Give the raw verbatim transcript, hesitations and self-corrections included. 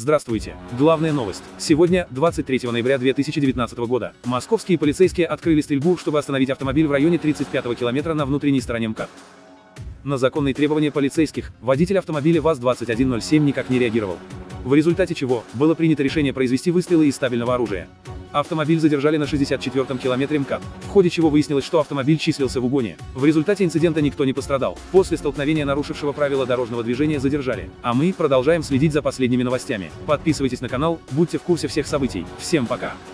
Здравствуйте. Главная новость. Сегодня, двадцать третьего ноября две тысячи девятнадцатого года, московские полицейские открыли стрельбу, чтобы остановить автомобиль в районе тридцать пятого километра на внутренней стороне МКАД. На законные требования полицейских, водитель автомобиля ВАЗ двадцать один ноль семь никак не реагировал. В результате чего, было принято решение произвести выстрелы из стабильного оружия. Автомобиль задержали на шестьдесят четвёртом километре МКАД, в ходе чего выяснилось, что автомобиль числился в угоне. В результате инцидента никто не пострадал. После столкновения нарушившего правила дорожного движения задержали. А мы продолжаем следить за последними новостями. Подписывайтесь на канал, будьте в курсе всех событий. Всем пока!